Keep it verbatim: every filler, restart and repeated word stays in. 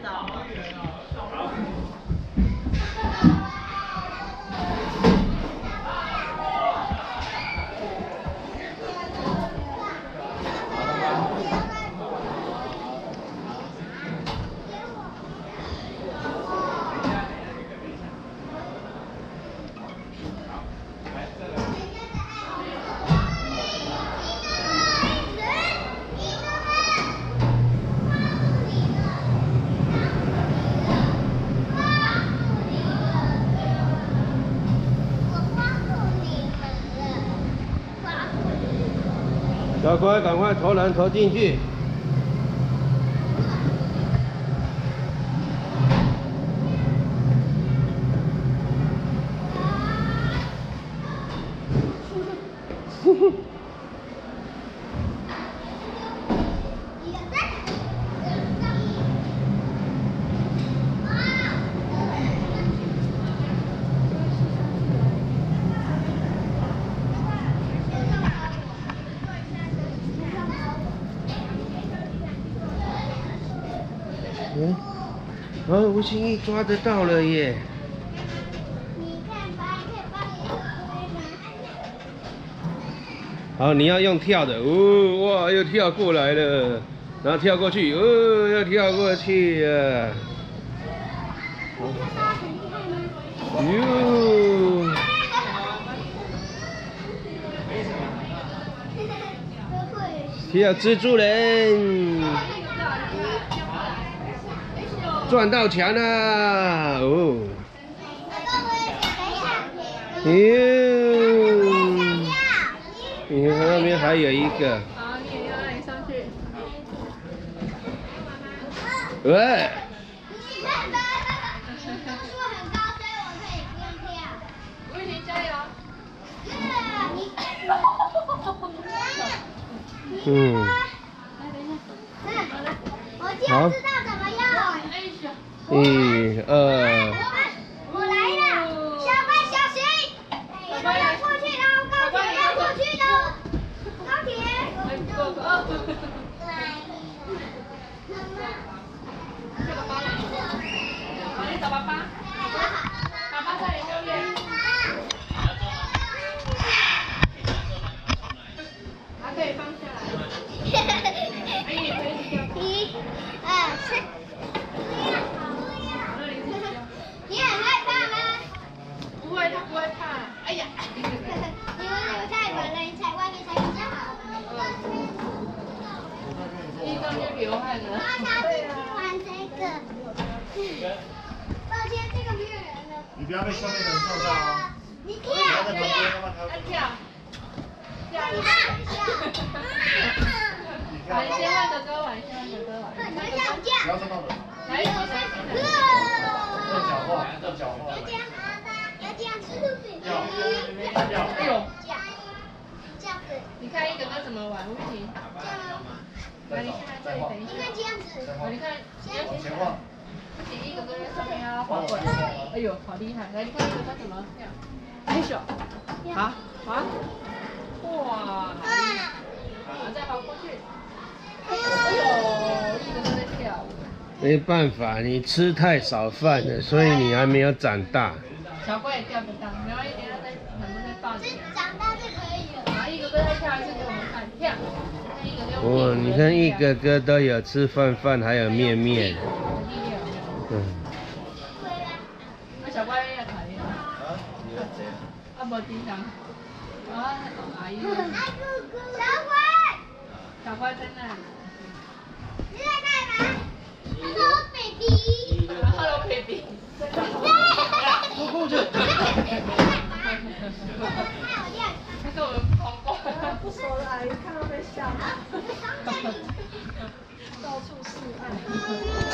走。 小乖，赶快投篮投进去。哼哼。嗯，啊，吴心怡抓得到了耶！ 你看吧，可以帮你推吗？ 好，你要用跳的，哦，哇，又跳过来了，然后跳过去，哦，又跳过去啊！哟，跳蜘蛛人。 撞到墙了哦！哟，你看那边还有一个。 好，你也要让你上去。 喂。 树很高，所以我可以不用跳。 威霆加油！ 嗯。 我就知道怎么用。 一二。 我来了，小乖小心，我们要过去喽，高铁要过去喽，高铁。 哥哥。这个包来。好，你找爸爸。爸爸在你右边。还可以放下来。 一、二、三。 你很害怕吗？ 不会，他不会怕。哎呀！ 你们留太晚了，你踩外面才比较好。 一张就流汗了。 他下次玩这个。抱歉，这个没有人了。 你不要被下面的人撞到啊！ 你跳， 在旁边，让他跳。跳。 你跳。 玩先换哥哥玩，先换哥哥玩。 你们想跳？ 不要撞到人。 来，一二三。 动脚化，动脚化。 要这样，要这样子。 跳， 哎呦！ 这样子。 你看一哥哥怎么玩，威霆。 这样吗？ 来，你先来这里等一下。 你看这样子。 好，你看，你要往先前晃。 不行，一哥哥在上面要跑过来。哎呦，好厉害！来，你看一哥哥怎么跳。哎呦，好，好。哇！好，再跑过去。哎呦，一哥哥在跳舞。 没办法，你吃太少饭了，所以你还没有长大。 小龟也钓得到，没关系，等下再能不能抱你？ 长大就可以了。 好，一哥哥再跳一次给我们看，跳。看一哥哥。 哇，你看一个个都有吃饭饭，还有面面。嗯。 啊，小龟也可以。啊？啊，无叮当。啊，阿姨。 小龟。 小龟在那里。 你在干嘛？ Hello baby。 Hello baby。 不顾着。 他跟我们跑过。 不熟的阿姨看到被吓，到处示爱。